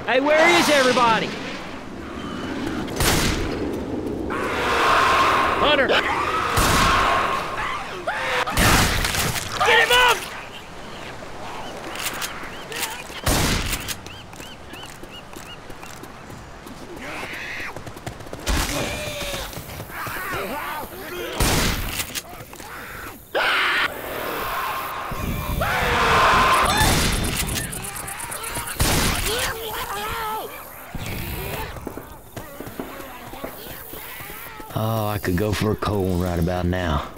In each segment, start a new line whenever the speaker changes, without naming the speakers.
Hey, where is everybody? Hunter! Get him up!
Oh, I could go for a cold one right about now.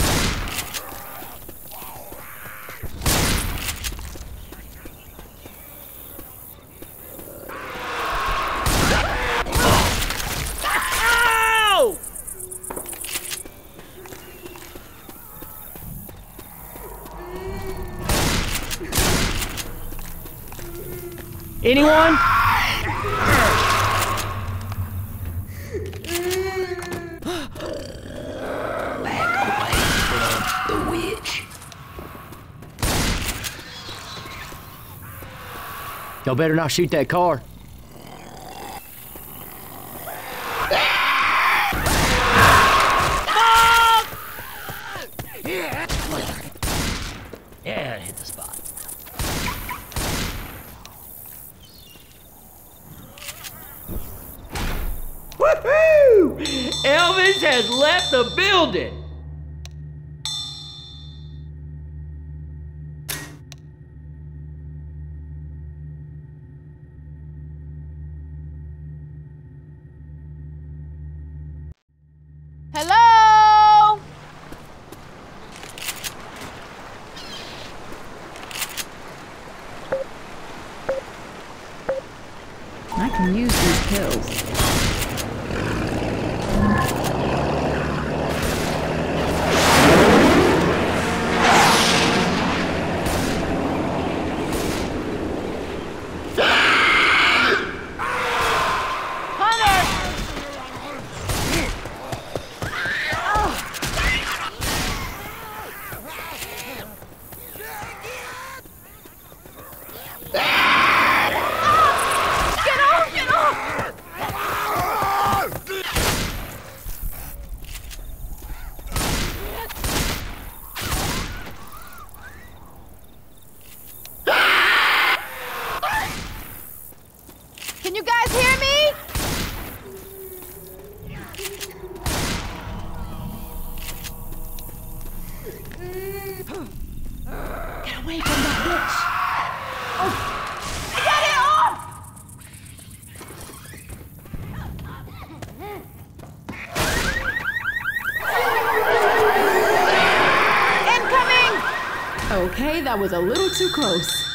Ow! Anyone?
Y'all better not shoot that car.
Yeah, it hit the spot. Woohoo! Elvis has left the building!
Hello?
I can use these pills.
Can you guys hear me?
Get away from that bitch!
Get it off! Incoming!
Okay, that was a little too close.